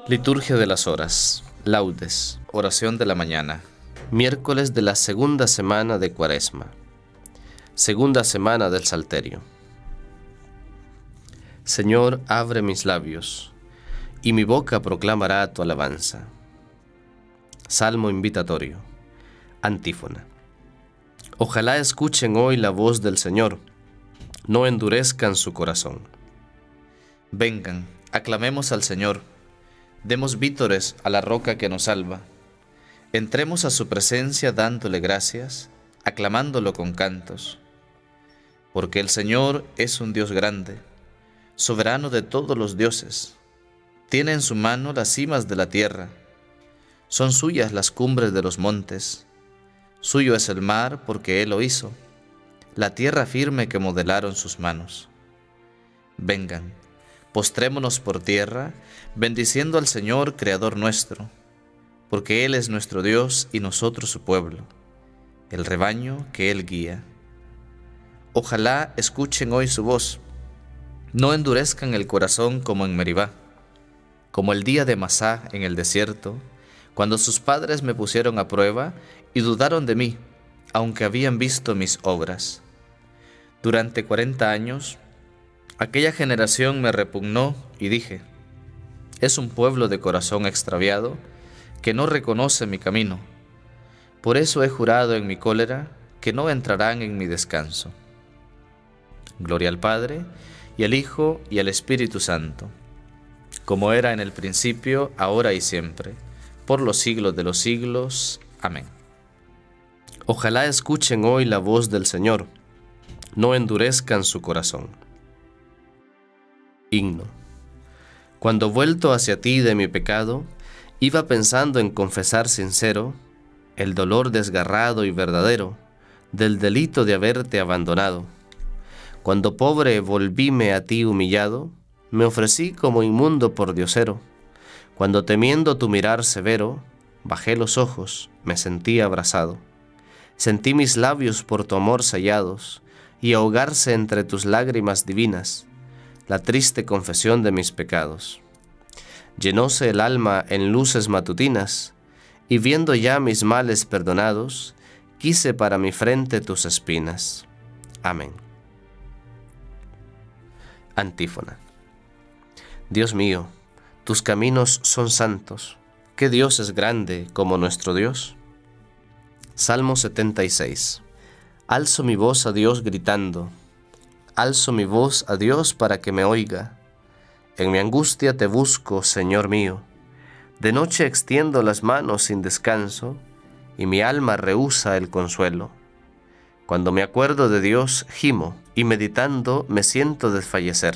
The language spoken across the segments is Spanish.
Liturgia de las Horas, Laudes, oración de la mañana. Miércoles de la segunda semana de Cuaresma. Segunda semana del Salterio. Señor, abre mis labios, y mi boca proclamará tu alabanza. Salmo invitatorio. Antífona. Ojalá escuchen hoy la voz del Señor, no endurezcan su corazón. Vengan, aclamemos al Señor. Demos vítores a la roca que nos salva. Entremos a su presencia dándole gracias, aclamándolo con cantos. Porque el Señor es un Dios grande, soberano de todos los dioses. Tiene en su mano las cimas de la tierra. Son suyas las cumbres de los montes. Suyo es el mar porque Él lo hizo, la tierra firme que modelaron sus manos. Vengan, postrémonos por tierra, bendiciendo al Señor, Creador nuestro, porque Él es nuestro Dios y nosotros su pueblo, el rebaño que Él guía. Ojalá escuchen hoy su voz, no endurezcan el corazón como en Meribá, como el día de Masá en el desierto, cuando sus padres me pusieron a prueba y dudaron de mí, aunque habían visto mis obras. Durante 40 años, aquella generación me repugnó y dije, es un pueblo de corazón extraviado que no reconoce mi camino. Por eso he jurado en mi cólera que no entrarán en mi descanso. Gloria al Padre, y al Hijo, y al Espíritu Santo, como era en el principio, ahora y siempre, por los siglos de los siglos. Amén. Ojalá escuchen hoy la voz del Señor, no endurezcan su corazón. Himno. Cuando vuelto hacia ti de mi pecado, iba pensando en confesar sincero el dolor desgarrado y verdadero del delito de haberte abandonado. Cuando pobre volvíme a ti humillado, me ofrecí como inmundo por diosero. Cuando temiendo tu mirar severo, bajé los ojos, me sentí abrazado. Sentí mis labios por tu amor sellados, y ahogarse entre tus lágrimas divinas la triste confesión de mis pecados. Llenóse el alma en luces matutinas, y viendo ya mis males perdonados, quise para mi frente tus espinas. Amén. Antífona. Dios mío, tus caminos son santos. ¿Qué Dios es grande como nuestro Dios? Salmo 76. Alzo mi voz a Dios gritando. Alzo mi voz a Dios para que me oiga. En mi angustia te busco, Señor mío. De noche extiendo las manos sin descanso, y mi alma rehúsa el consuelo. Cuando me acuerdo de Dios, gimo, y meditando me siento desfallecer.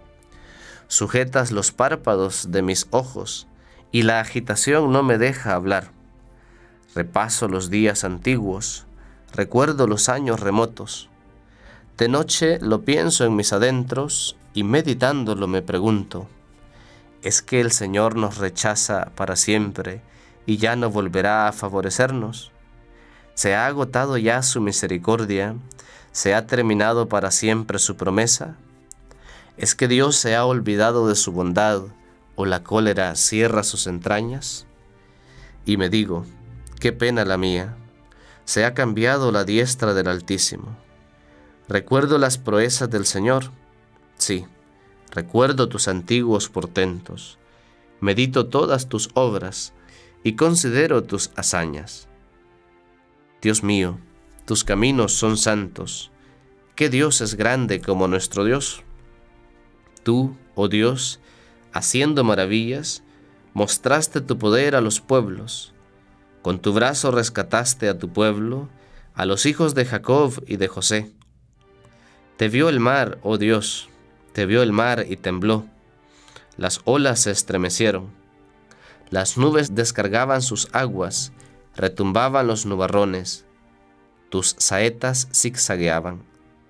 Sujetas los párpados de mis ojos, y la agitación no me deja hablar. Repaso los días antiguos, recuerdo los años remotos. De noche lo pienso en mis adentros, y meditándolo me pregunto, ¿es que el Señor nos rechaza para siempre, y ya no volverá a favorecernos? ¿Se ha agotado ya su misericordia? ¿Se ha terminado para siempre su promesa? ¿Es que Dios se ha olvidado de su bondad, o la cólera cierra sus entrañas? Y me digo, qué pena la mía, se ha cambiado la diestra del Altísimo. Recuerdo las proezas del Señor, sí, recuerdo tus antiguos portentos, medito todas tus obras y considero tus hazañas. Dios mío, tus caminos son santos. ¿Qué Dios es grande como nuestro Dios? Tú, oh Dios, haciendo maravillas, mostraste tu poder a los pueblos. Con tu brazo rescataste a tu pueblo, a los hijos de Jacob y de José. Te vio el mar, oh Dios, te vio el mar y tembló. Las olas se estremecieron. Las nubes descargaban sus aguas, retumbaban los nubarrones. Tus saetas zigzagueaban.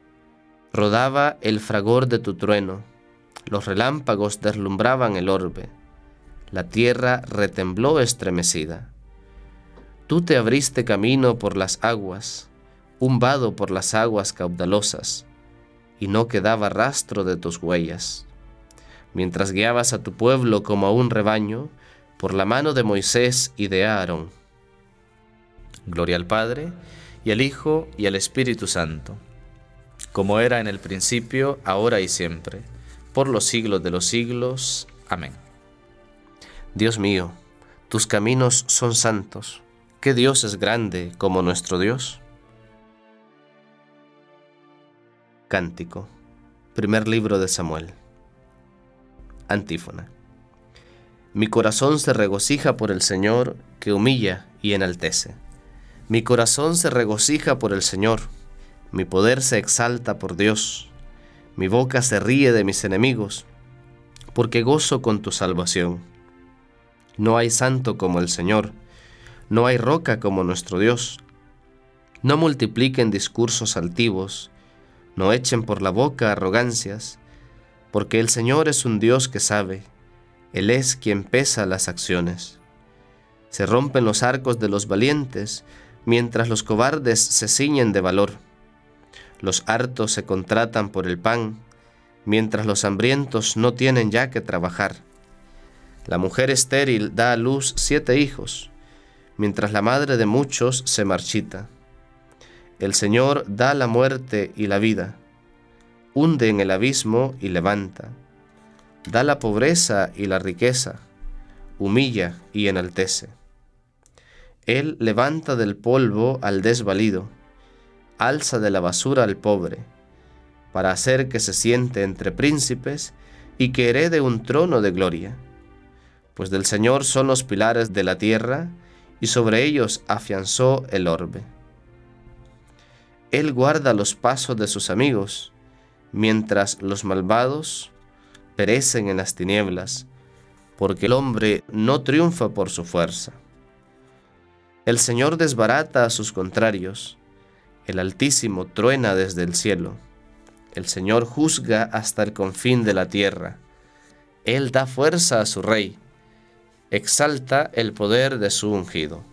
Rodaba el fragor de tu trueno. Los relámpagos deslumbraban el orbe. La tierra retembló estremecida. Tú te abriste camino por las aguas, un vado por las aguas caudalosas, y no quedaba rastro de tus huellas. Mientras guiabas a tu pueblo como a un rebaño, por la mano de Moisés y de Aarón. Gloria al Padre, y al Hijo, y al Espíritu Santo, como era en el principio, ahora y siempre, por los siglos de los siglos. Amén. Dios mío, tus caminos son santos. ¿Qué Dios es grande como nuestro Dios? Cántico. Primer libro de Samuel. Antífona. Mi corazón se regocija por el Señor, que humilla y enaltece. Mi corazón se regocija por el Señor, mi poder se exalta por Dios. Mi boca se ríe de mis enemigos, porque gozo con tu salvación. No hay santo como el Señor, no hay roca como nuestro Dios. No multipliquen discursos altivos, no echen por la boca arrogancias, porque el Señor es un Dios que sabe, Él es quien pesa las acciones. Se rompen los arcos de los valientes, mientras los cobardes se ciñen de valor. Los hartos se contratan por el pan, mientras los hambrientos no tienen ya que trabajar. La mujer estéril da a luz 7 hijos, mientras la madre de muchos se marchita. El Señor da la muerte y la vida, hunde en el abismo y levanta, da la pobreza y la riqueza, humilla y enaltece. Él levanta del polvo al desvalido, alza de la basura al pobre, para hacer que se siente entre príncipes y que herede un trono de gloria. Pues del Señor son los pilares de la tierra, y sobre ellos afianzó el orbe. Él guarda los pasos de sus amigos, mientras los malvados perecen en las tinieblas, porque el hombre no triunfa por su fuerza. El Señor desbarata a sus contrarios, el Altísimo truena desde el cielo. El Señor juzga hasta el confín de la tierra. Él da fuerza a su rey, exalta el poder de su ungido.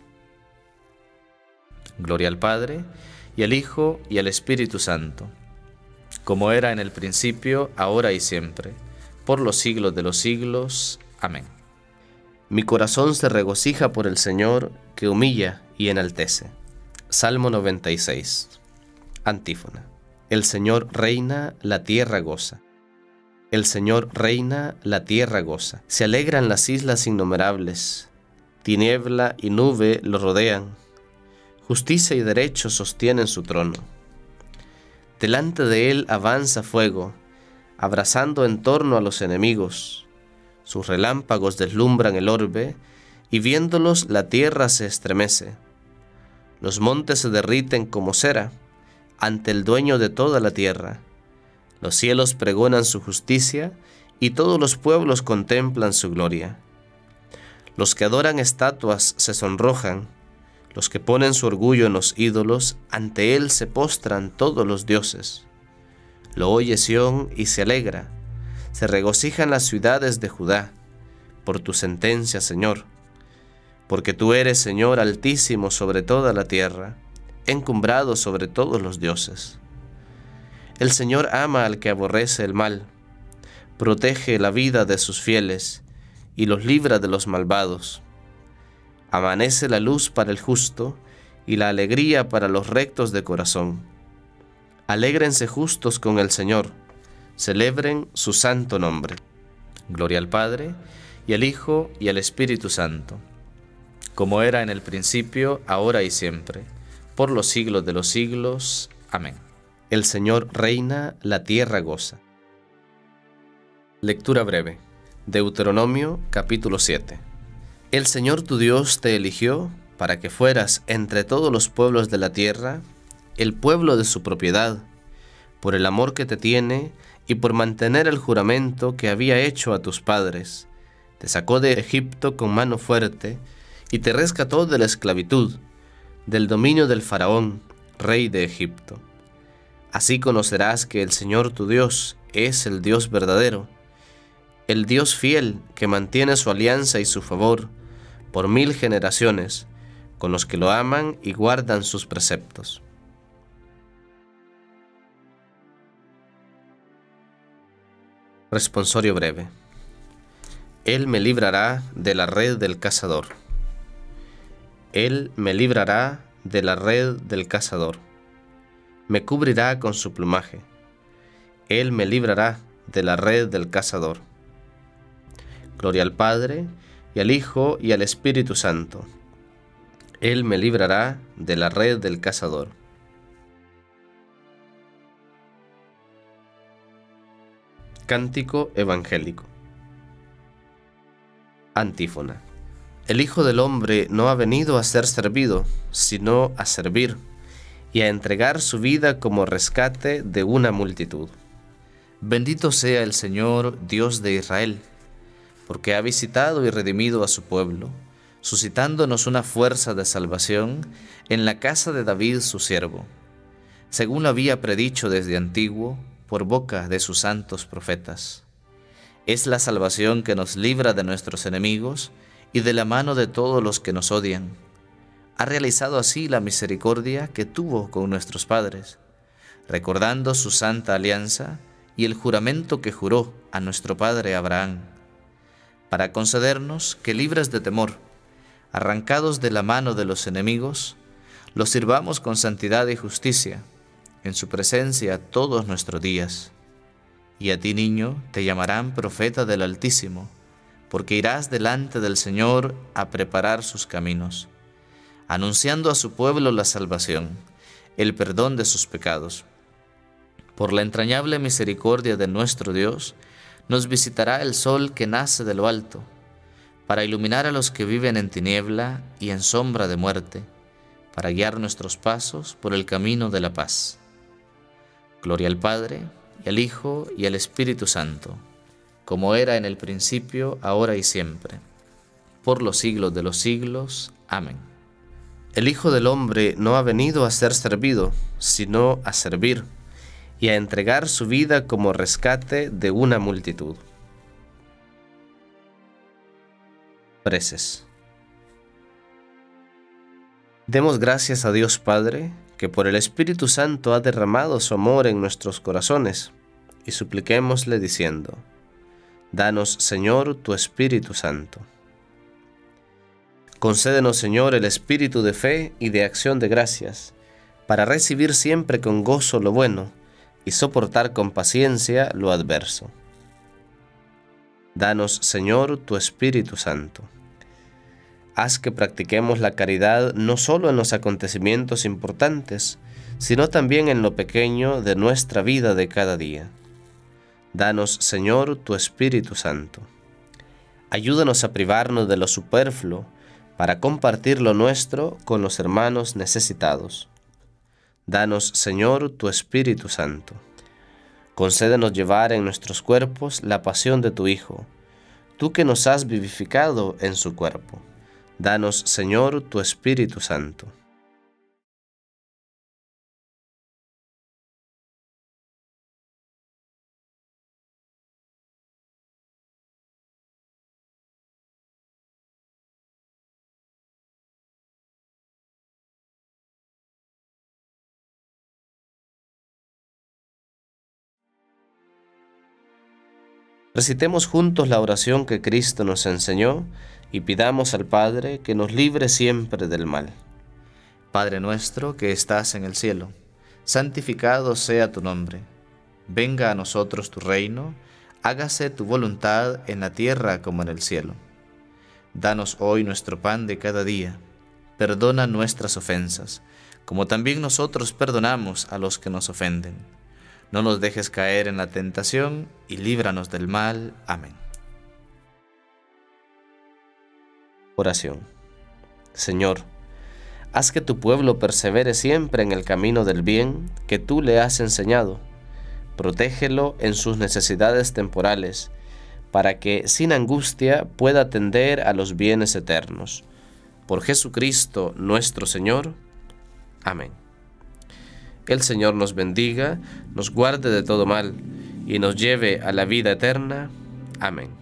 Gloria al Padre, y al Hijo, y al Espíritu Santo, como era en el principio, ahora y siempre, por los siglos de los siglos. Amén. Mi corazón se regocija por el Señor, que humilla y enaltece. Salmo 96. Antífona. El Señor reina, la tierra goza. El Señor reina, la tierra goza. Se alegran las islas innumerables. Tiniebla y nube lo rodean. Justicia y derecho sostienen su trono. Delante de él avanza fuego, abrazando en torno a los enemigos. Sus relámpagos deslumbran el orbe, y viéndolos la tierra se estremece. Los montes se derriten como cera ante el dueño de toda la tierra. Los cielos pregonan su justicia, y todos los pueblos contemplan su gloria. Los que adoran estatuas se sonrojan, los que ponen su orgullo en los ídolos, ante él se postran todos los dioses. Lo oye Sión y se alegra, se regocijan las ciudades de Judá, por tu sentencia, Señor. Porque tú eres, Señor, altísimo sobre toda la tierra, encumbrado sobre todos los dioses. El Señor ama al que aborrece el mal, protege la vida de sus fieles, y los libra de los malvados. Amanece la luz para el justo, y la alegría para los rectos de corazón. Alégrense justos con el Señor, celebren su santo nombre. Gloria al Padre, y al Hijo, y al Espíritu Santo, como era en el principio, ahora y siempre, por los siglos de los siglos. Amén. El Señor reina, la tierra goza. Lectura breve. Deuteronomio, capítulo 7. El Señor tu Dios te eligió para que fueras entre todos los pueblos de la tierra, el pueblo de su propiedad, por el amor que te tiene y por mantener el juramento que había hecho a tus padres. Te sacó de Egipto con mano fuerte y te rescató de la esclavitud, del dominio del faraón, rey de Egipto. Así conocerás que el Señor tu Dios es el Dios verdadero, el Dios fiel que mantiene su alianza y su favor por 1000 generaciones, con los que lo aman y guardan sus preceptos. Responsorio breve. Él me librará de la red del cazador. Él me librará de la red del cazador. Me cubrirá con su plumaje. Él me librará de la red del cazador. Gloria al Padre, y al Hijo, y al Espíritu Santo. Él me librará de la red del cazador. Cántico evangélico. Antífona. El Hijo del Hombre no ha venido a ser servido, sino a servir, y a entregar su vida como rescate de una multitud. Bendito sea el Señor, Dios de Israel, porque ha visitado y redimido a su pueblo, suscitándonos una fuerza de salvación en la casa de David su siervo, según lo había predicho desde antiguo, por boca de sus santos profetas. Es la salvación que nos libra de nuestros enemigos y de la mano de todos los que nos odian. Ha realizado así la misericordia que tuvo con nuestros padres, recordando su santa alianza y el juramento que juró a nuestro padre Abraham, para concedernos que, libres de temor, arrancados de la mano de los enemigos, los sirvamos con santidad y justicia, en su presencia todos nuestros días. Y a ti, niño, te llamarán profeta del Altísimo, porque irás delante del Señor a preparar sus caminos, anunciando a su pueblo la salvación, el perdón de sus pecados. Por la entrañable misericordia de nuestro Dios, nos visitará el sol que nace de lo alto, para iluminar a los que viven en tiniebla y en sombra de muerte, para guiar nuestros pasos por el camino de la paz. Gloria al Padre, y al Hijo, y al Espíritu Santo, como era en el principio, ahora y siempre, por los siglos de los siglos. Amén. El Hijo del Hombre no ha venido a ser servido, sino a servir, y a entregar su vida como rescate de una multitud. Preces. Demos gracias a Dios Padre, que por el Espíritu Santo ha derramado su amor en nuestros corazones, y supliquémosle diciendo: Danos, Señor, tu Espíritu Santo. Concédenos, Señor, el espíritu de fe y de acción de gracias, para recibir siempre con gozo lo bueno y soportar con paciencia lo adverso. Danos, Señor, tu Espíritu Santo. Haz que practiquemos la caridad no solo en los acontecimientos importantes, sino también en lo pequeño de nuestra vida de cada día. Danos, Señor, tu Espíritu Santo. Ayúdanos a privarnos de lo superfluo para compartir lo nuestro con los hermanos necesitados. Danos, Señor, tu Espíritu Santo. Concédenos llevar en nuestros cuerpos la pasión de tu Hijo, tú que nos has vivificado en su cuerpo. Danos, Señor, tu Espíritu Santo. Recitemos juntos la oración que Cristo nos enseñó y pidamos al Padre que nos libre siempre del mal. Padre nuestro que estás en el cielo, santificado sea tu nombre. Venga a nosotros tu reino, hágase tu voluntad en la tierra como en el cielo. Danos hoy nuestro pan de cada día. Perdona nuestras ofensas, como también nosotros perdonamos a los que nos ofenden. No nos dejes caer en la tentación y líbranos del mal. Amén. Oración. Señor, haz que tu pueblo persevere siempre en el camino del bien que tú le has enseñado. Protégelo en sus necesidades temporales, para que sin angustia pueda atender a los bienes eternos. Por Jesucristo nuestro Señor. Amén. El Señor nos bendiga, nos guarde de todo mal y nos lleve a la vida eterna. Amén.